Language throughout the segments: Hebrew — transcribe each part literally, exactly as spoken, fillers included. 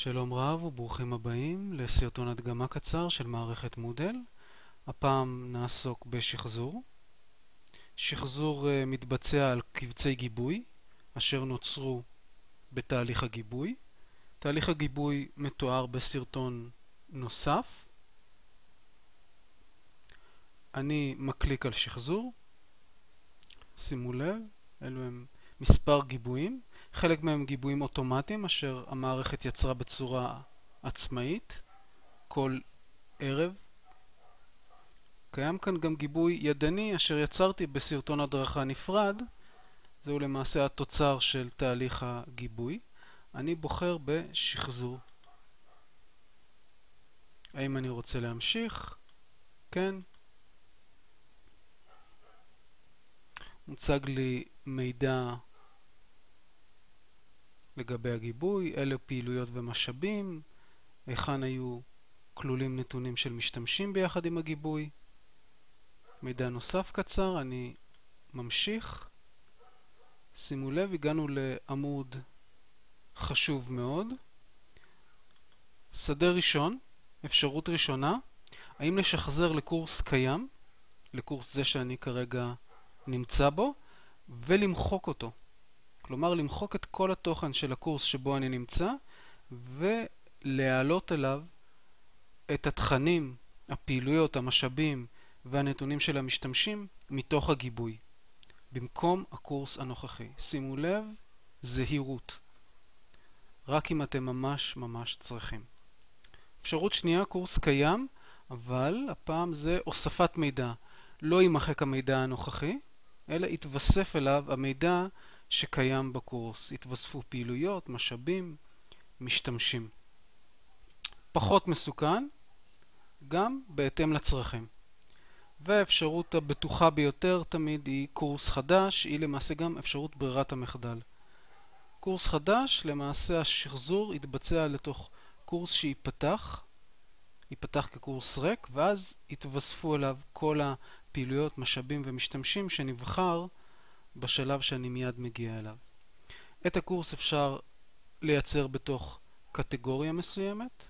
שלום רב וברוכים הבאים לסרטון הדגמה קצר של מערכת מודל. הפעם נעסוק בשחזור. שחזור uh, מתבצע על קבצי גיבוי אשר נוצרו בתהליך הגיבוי. תהליך הגיבוי מתואר בסרטון נוסף. אני מקליק על שחזור. שימו לב, אלו הם מספר גיבויים. חלק מהם גיבויים אוטומטיים אשר המערכת יצרה בצורה עצמאית כל ערב. קיים כאן גם גיבוי ידני אשר יצרתי בסרטון הדרכה נפרד. זהו למעשה התוצר של תהליך הגיבוי. אני בוחר בשחזור. האם אני רוצה להמשיך? כן. מוצג לי מידע לגבי הגיבוי, אלה פעילויות ומשאבים, היכן היו כלולים נתונים של משתמשים ביחד עם הגיבוי. מידע נוסף קצר, אני ממשיך. שימו לב, הגענו לעמוד חשוב מאוד. שדה ראשון, אפשרות ראשונה, האם לשחזר לקורס קיים, לקורס זה שאני כרגע נמצא בו, ולמחוק אותו. כלומר, למחוק את כל התוכן של הקורס שבו אני נמצא, ולהעלות אליו את התכנים, הפעילויות, המשאבים והנתונים של המשתמשים מתוך הגיבוי, במקום הקורס הנוכחי. שימו לב, זהירות. רק אם אתם ממש ממש צריכים. אפשרות שנייה, קורס קיים, אבל הפעם זה הוספת מידע. לא יימחק המידע הנוכחי, אלא יתווסף אליו המידע שקיים בקורס. יתווספו פעילויות, משאבים, משתמשים. פחות מסוכן, גם בהתאם לצרכים. והאפשרות הבטוחה ביותר תמיד היא קורס חדש, היא למעשה גם אפשרות ברירת המחדל. קורס חדש, למעשה השחזור יתבצע לתוך קורס שיפתח, ייפתח כקורס ריק, ואז יתווספו אליו כל הפעילויות, משאבים ומשתמשים שנבחר בשלב שאני מיד מגיע אליו. את הקורס אפשר לייצר בתוך קטגוריה מסוימת,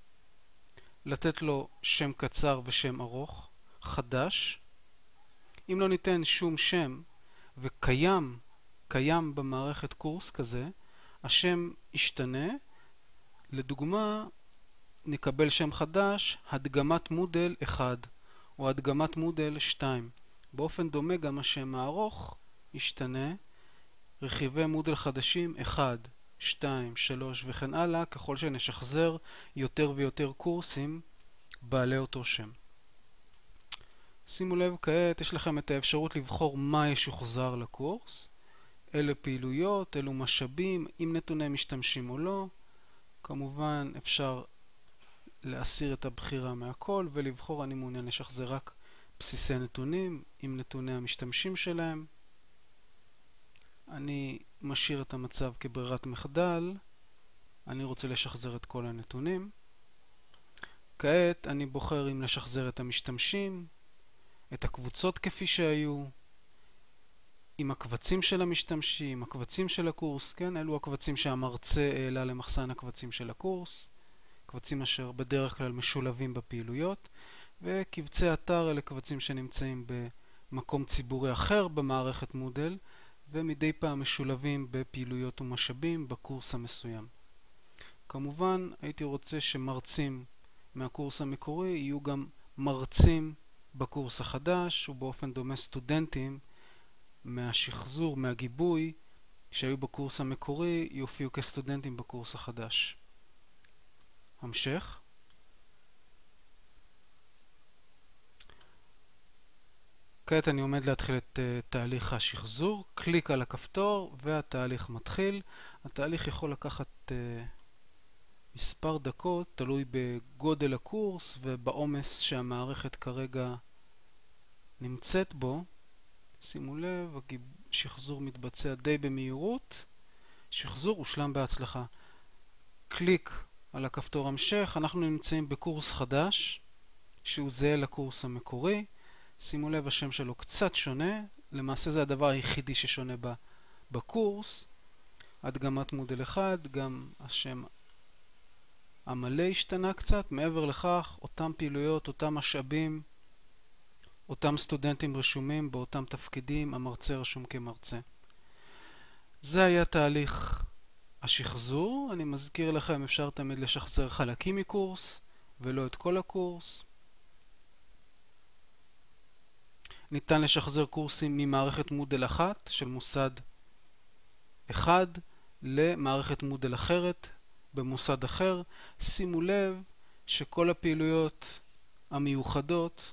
לתת לו שם קצר ושם ארוך, חדש. אם לא ניתן שום שם וקיים, קיים במערכת קורס כזה, השם ישתנה. לדוגמה, נקבל שם חדש, הדגמת מודל אחד או הדגמת מודל שתיים. באופן דומה גם השם הארוך ישתנה, רכיבי מודל חדשים אחד, שתיים, שלוש וכן הלאה, ככל שנשחזר יותר ויותר קורסים בעלי אותו שם. שימו לב, כעת יש לכם את האפשרות לבחור מה ישוחזר לקורס. אלה פעילויות, אלו משאבים, עם נתוני משתמשים או לא. כמובן אפשר להסיר את הבחירה מהכל ולבחור אני מעוניין לשחזר רק בסיסי נתונים עם נתוני המשתמשים שלהם. אני משאיר את המצב כברירת מחדל. אני רוצה לשחזר את כל הנתונים. כעת אני בוחר אם לשחזר את המשתמשים, את הקבוצות כפי שהיו, עם הקבצים של המשתמשים, הקבצים של הקורס, כן, אלו הקבצים שהמרצה העלה למחסן הקבצים של הקורס, קבצים אשר בדרך כלל משולבים בפעילויות, וקבצי אתר אלה קבצים שנמצאים במקום ציבורי אחר במערכת מודל, ומדי פעם משולבים בפעילויות ומשאבים בקורס המסוים. כמובן, הייתי רוצה שמרצים מהקורס המקורי יהיו גם מרצים בקורס החדש, ובאופן דומה סטודנטים מהשחזור, מהגיבוי, שהיו בקורס המקורי, יופיעו כסטודנטים בקורס החדש. המשך. כעת אני עומד להתחיל את uh, תהליך השחזור. קליק על הכפתור והתהליך מתחיל. התהליך יכול לקחת uh, מספר דקות, תלוי בגודל הקורס ובעומס שהמערכת כרגע נמצאת בו. שימו לב, השחזור מתבצע די במהירות. שחזור הושלם בהצלחה. קליק על הכפתור המשך. אנחנו נמצאים בקורס חדש שהוא זהה לקורס המקורי. שימו לב, השם שלו קצת שונה. למעשה זה הדבר היחידי ששונה בקורס. הדגמת מודל אחד, גם השם המלא השתנה קצת, מעבר לכך, אותם פעילויות, אותם משאבים, אותם סטודנטים רשומים באותם תפקידים, המרצה רשום כמרצה. זה היה תהליך השחזור. אני מזכיר לכם, אפשר תמיד לשחזר חלקים מקורס ולא את כל הקורס. ניתן לשחזר קורסים ממערכת מודל אחת של מוסד אחד למערכת מודל אחרת במוסד אחר. שימו לב שכל הפעילויות המיוחדות,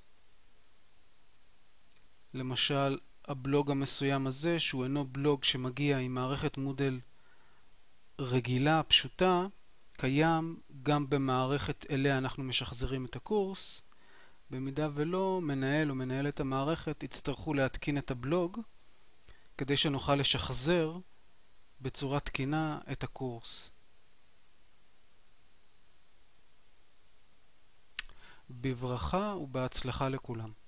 למשל הבלוג המסוים הזה, שהוא אינו בלוג שמגיע עם מערכת מודל רגילה, פשוטה, קיים גם במערכת אליה אנחנו משחזרים את הקורס. במידה ולא, מנהל או מנהלת המערכת יצטרכו להתקין את הבלוג כדי שנוכל לשחזר בצורה תקינה את הקורס. בברכה ובהצלחה לכולם.